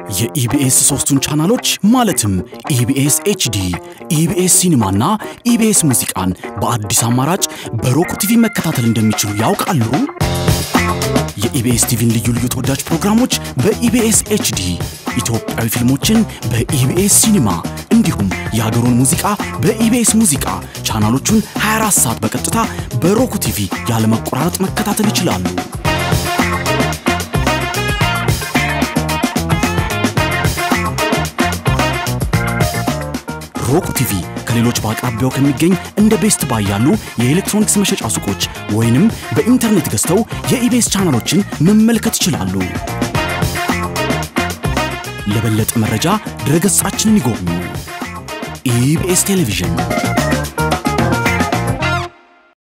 የኢቢኤስ 3ቱን ቻናሎች ማለትም EBS HD, EBS ሲኒማና EBS ሙዚቃን በአዲስ አማራጭ በሮኩ ቲቪ መከታተል እንደሚችሉ ያውቃሉ? የኢቢኤስ ቲቪን ልዩ ልዩ ተወዳጅ ፕሮግራሞች በኢቢኤስ HD, ኢትዮጵያዊ ፊልሞችን በኢቢኤስ ሲኒማ እንዲሁም የሀገሩን ሙዚቃ በኢቢኤስ ሙዚቃ ቻናሎቹን 24 ሰዓት በቀጥታ በሮኩ ቲቪ ያለ መቆራረጥ መከታተል ይችላሉ። ሮኩ ቲቪ ከሌሎች በአቅራቢያው ከሚገኝ እንደ ቤስት ባይ ያሉ የኤሌክትሮኒክስ መሸጫ ሱቆች ወይንም በኢንተርኔት ገዝተው የኢቢኤስ ቻናሎችን መመልከት ይችላሉ። ለበለጠ መረጃ ድረገጻችንን ይጎብኙ። EBS ቴሌቪዥን